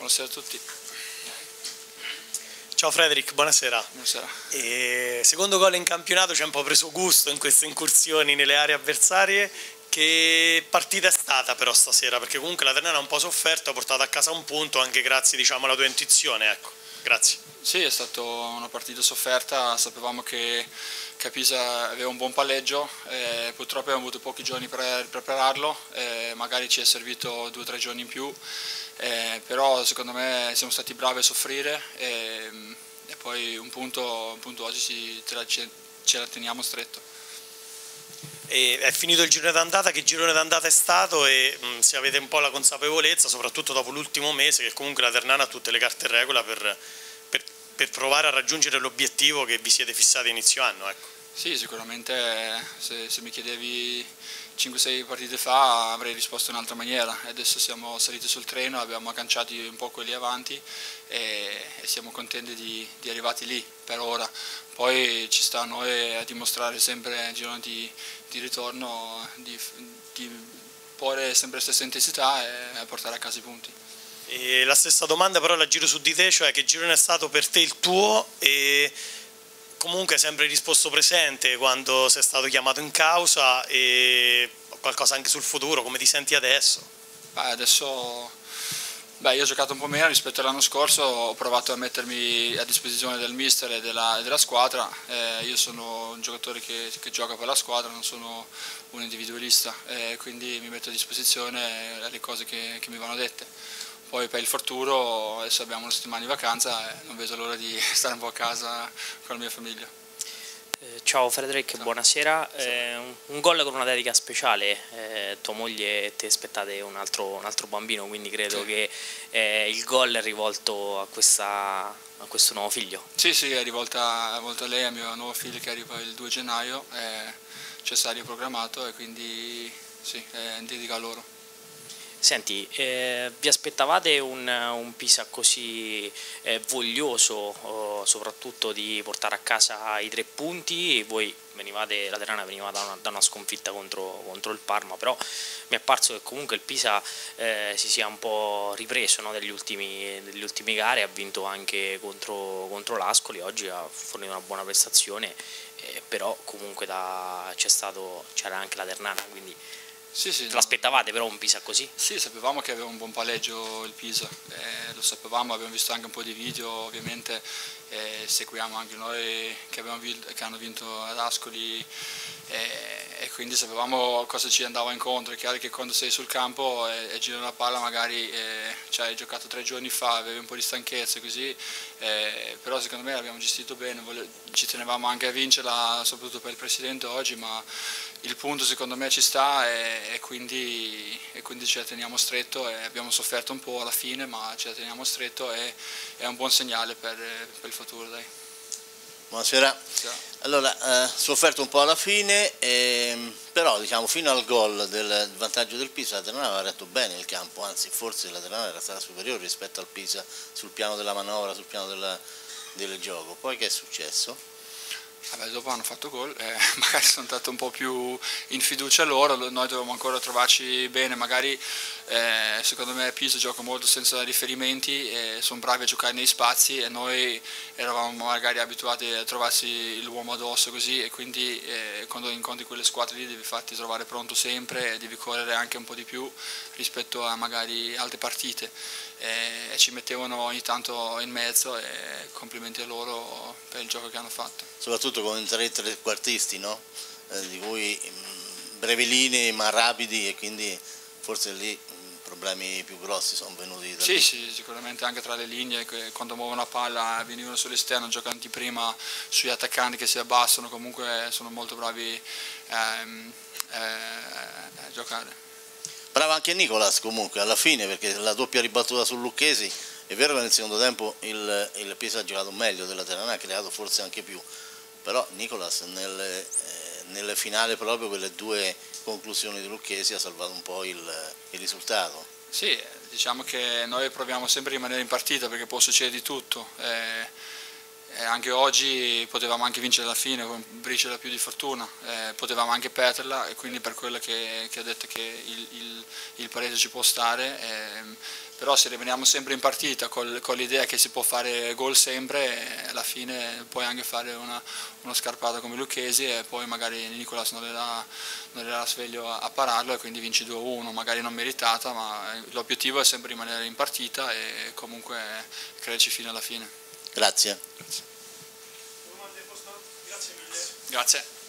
Buonasera a tutti. Ciao Frederic, buonasera. Buonasera. Secondo gol in campionato, ci ha un po' preso gusto in queste incursioni nelle aree avversarie. Che partita è stata però stasera? Perché comunque la Ternana ha un po' sofferto, ha portato a casa un punto anche grazie, diciamo, alla tua intuizione, ecco. Grazie. Sì, è stata una partita sofferta, sapevamo che Pisa aveva un buon palleggio, purtroppo abbiamo avuto pochi giorni per prepararlo, magari ci è servito 2 o 3 giorni in più, però secondo me siamo stati bravi a soffrire e poi un punto oggi ce la teniamo stretto. E è finito il girone d'andata, che girone d'andata è stato e se avete un po' la consapevolezza, soprattutto dopo l'ultimo mese, che comunque la Ternana ha tutte le carte in regola per provare a raggiungere l'obiettivo che vi siete fissati inizio anno, ecco. Sì, sicuramente se mi chiedevi 5-6 partite fa avrei risposto in un'altra maniera. Adesso siamo saliti sul treno, abbiamo agganciati un po' quelli avanti e siamo contenti di arrivati lì per ora. Poi ci sta a noi a dimostrare sempre nel girone di ritorno di porre sempre la stessa intensità e a portare a casa i punti. E la stessa domanda però la giro su di te, cioè che girone è stato per te il tuo e comunque hai sempre risposto presente quando sei stato chiamato in causa e qualcosa anche sul futuro, come ti senti adesso? Io ho giocato un po' meno rispetto all'anno scorso, ho provato a mettermi a disposizione del mister e della squadra, io sono un giocatore che gioca per la squadra, non sono un individualista, quindi mi metto a disposizione alle cose che mi vanno dette. Poi per il futuro adesso abbiamo una settimana di vacanza e non vedo l'ora di stare un po' a casa con la mia famiglia. Ciao Frederic, ciao. Buonasera. Un gol con una dedica speciale, tua moglie e te aspettate un altro bambino, quindi credo sì, che il gol è rivolto a questo nuovo figlio. Sì, è rivolta a lei, a mio nuovo figlio che arriva il 2 gennaio, cessario programmato e quindi sì, è in dedica a loro. Senti, vi aspettavate un Pisa così voglioso, soprattutto di portare a casa i 3 punti, e voi la Ternana veniva da una sconfitta contro il Parma, però mi è parso che comunque il Pisa si sia un po' ripreso, no, degli ultimi gare, ha vinto anche contro l'Ascoli, oggi ha fornito una buona prestazione, però comunque c'era anche la Ternana, quindi... Sì, te l'aspettavate però un Pisa così? Sì, sapevamo che aveva un buon palleggio il Pisa, lo sapevamo, abbiamo visto anche un po' di video, ovviamente seguiamo anche noi che hanno vinto ad Ascoli e quindi sapevamo cosa ci andava incontro. È chiaro che quando sei sul campo e giri la palla magari hai giocato 3 giorni fa, avevi un po' di stanchezza così, però secondo me l'abbiamo gestito bene, ci tenevamo anche a vincerla soprattutto per il presidente oggi, ma il punto secondo me ci sta e quindi ce la teniamo stretto e abbiamo sofferto un po' alla fine, ma ce la teniamo stretto e è un buon segnale per il futuro. Dai. Buonasera. Ciao. Allora, sofferto un po' alla fine, però diciamo fino al gol del vantaggio del Pisa la Ternana aveva retto bene il campo, anzi forse la Ternana era stata superiore rispetto al Pisa sul piano della manovra, sul piano del gioco. Poi che è successo? Dopo hanno fatto gol, magari sono andato un po' più in fiducia loro, noi dovevamo ancora trovarci bene, magari secondo me Pisa gioca molto senza riferimenti, sono bravi a giocare nei spazi e noi eravamo magari abituati a trovarsi l'uomo addosso così e quindi quando incontri quelle squadre lì devi farti trovare pronto sempre e devi correre anche un po' di più rispetto a magari altre partite e ci mettevano ogni tanto in mezzo e complimenti a loro per il gioco che hanno fatto. Soprattutto con 3 trequartisti, no? Di cui brevi linee ma rapidi e quindi forse lì problemi più grossi sono venuti da lì. Sì, sicuramente anche tra le linee, quando muovono la palla venivano sull'esterno, giocano prima sugli attaccanti che si abbassano, comunque sono molto bravi a giocare. Bravo anche Nicolas comunque alla fine, perché la doppia ribattuta su Lucchesi, è vero che nel secondo tempo il Pisa ha giocato meglio della Ternana, ha creato forse anche più, però Nicolas nel finale proprio quelle 2 conclusioni di Lucchesi ha salvato un po' il risultato. Sì, diciamo che noi proviamo sempre a rimanere in partita perché può succedere di tutto. Anche oggi potevamo anche vincere alla fine con briciola più di fortuna, potevamo anche perderla e quindi per quello che ho detto che il pareggio ci può stare, però se rimaniamo sempre in partita con l'idea che si può fare gol sempre, alla fine puoi anche fare una scarpata come Lucchesi e poi magari Nicolas non era sveglio a pararlo e quindi vinci 2-1, magari non meritata, ma l'obiettivo è sempre rimanere in partita e comunque crederci fino alla fine. Grazie. Domande posto? Grazie mille. Grazie.